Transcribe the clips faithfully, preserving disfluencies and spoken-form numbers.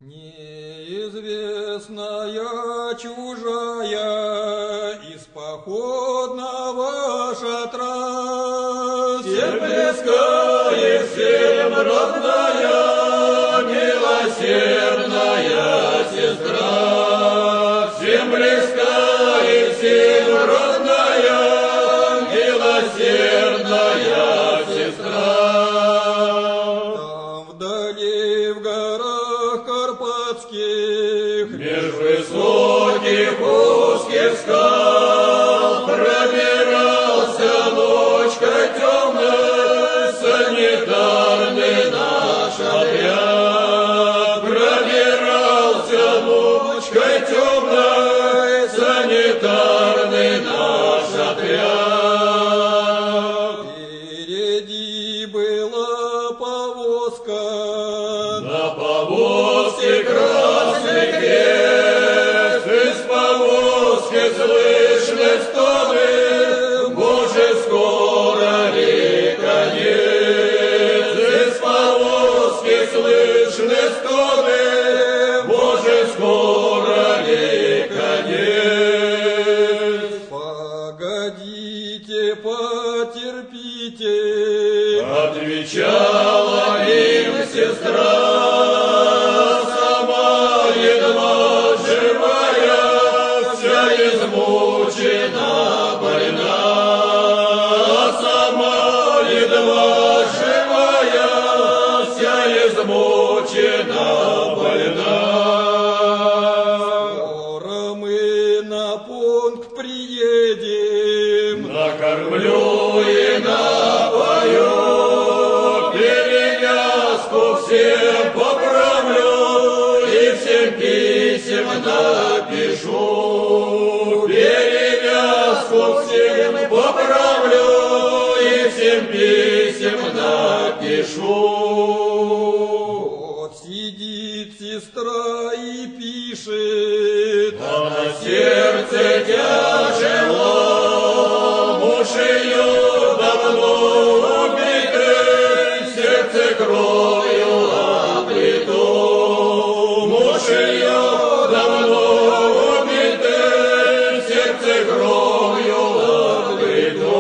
Неизвестная чужая из походного шатра, всем близкая, всем родная, милосердная сестра, всем близкая, всем родная, милосердная сестра. Там вдали в горах карпатских, меж высоких узких скал, пробирался ночкой темной санитарный наш отряд. Пробирался ночкой темной санитарный наш отряд. Впереди была повозка, на повозке красный крест, из повозки слышны стоны, Боже, скоро ли конец? Из повозки слышны стоны, Боже, скоро ли конец? Погодите, потерпите, отвечала им сестра, сама едва живая, вся измучена, больна. Сама едва живая, вся измучена, больна. Скоро мы на пункт приедем, накормлю и напою, перевязку всем поправлю и всем писем напишу. Перевязку всем поправлю и всем писем напишу. вот сидит сестра и пишет, а на сердце тяжело, муж ее давно убитый, сердце кровью облито. Муж ее давно убитый, сердце кровью облито.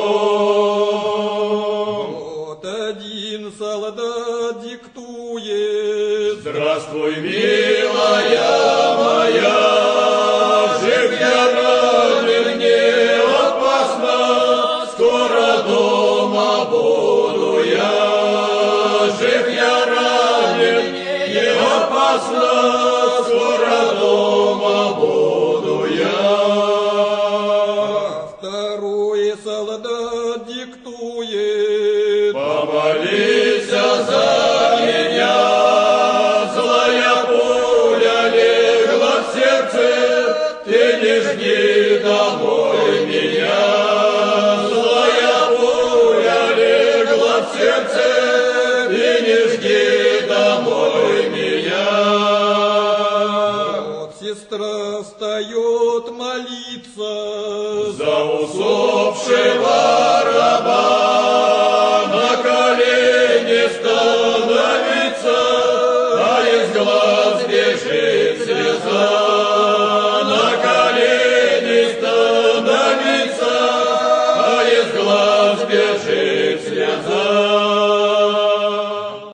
вот один солдат диктует, здравствуй, милая моя, жив я, ранен, не опасно, скоро дома буду я. Жив я, ранен, не опасно, скоро дома буду я. второй солдат диктует, помолись за меня, злая пуля легла в сердце, ты не жди домой меня. Злая пуля легла в сердце, ты не жди домой меня. вот сестра встает молиться за усопшего раба, на колени ставит.